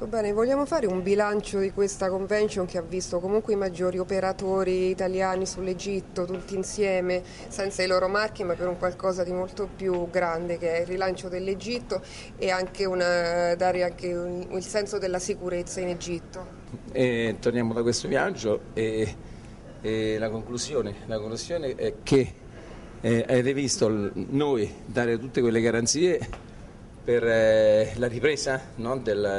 Ecco, bene, vogliamo fare un bilancio di questa convention che ha visto comunque i maggiori operatori italiani sull'Egitto, tutti insieme, senza i loro marchi, ma per un qualcosa di molto più grande che è il rilancio dell'Egitto e anche dare anche il senso della sicurezza in Egitto. Torniamo da questo viaggio e la conclusione è che avete visto noi dare tutte quelle garanzie per la ripresa, no,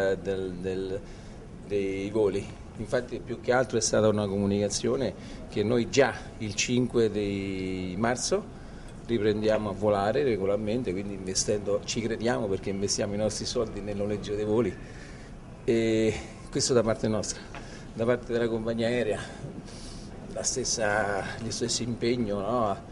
dei voli. Infatti più che altro è stata una comunicazione che noi già il 5 di marzo riprendiamo a volare regolarmente, quindi investendo, ci crediamo perché investiamo i nostri soldi nel noleggio dei voli, e questo da parte nostra, da parte della compagnia aerea, lo stesso impegno, no,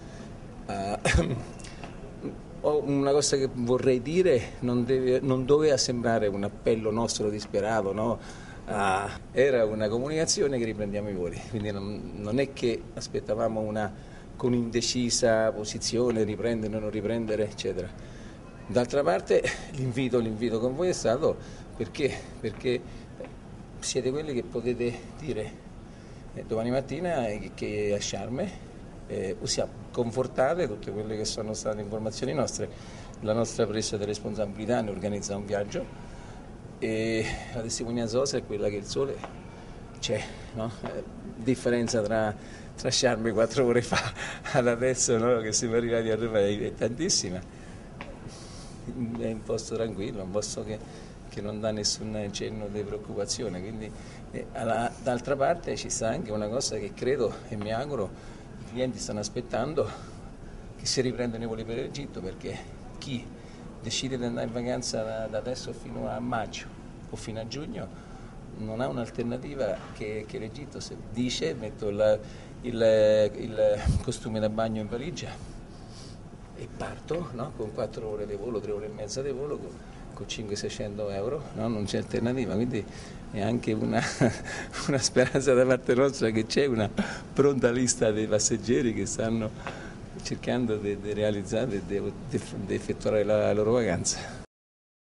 una cosa che vorrei dire non doveva sembrare un appello nostro disperato, no? Era una comunicazione che riprendiamo i voli, quindi non è che aspettavamo con indecisa posizione riprendere o non riprendere, eccetera. D'altra parte l'invito con voi è stato perché siete quelli che potete dire domani mattina che a Sharm confortate tutte quelle che sono state informazioni nostre, la nostra presa di responsabilità ne organizza un viaggio e la testimonianza vostra è quella che il sole c'è, no? Differenza tra Sharm 4 ore fa ad adesso, no? Che siamo arrivati a Roma è tantissima, è un posto tranquillo, un posto che non dà nessun cenno di preoccupazione, quindi d'altra parte ci sta anche una cosa che credo e mi auguro i clienti stanno aspettando, che si riprendano i voli per l'Egitto, perché chi decide di andare in vacanza da adesso fino a maggio o fino a giugno non ha un'alternativa che l'Egitto. Se dice metto il costume da bagno in valigia e parto, no? Con 4 ore di volo, 3 ore e mezza di volo, con 500-600 euro, no? Non c'è alternativa, quindi è anche una speranza da parte nostra che c'è una pronta lista dei passeggeri che stanno cercando di realizzare, di effettuare la loro vacanza.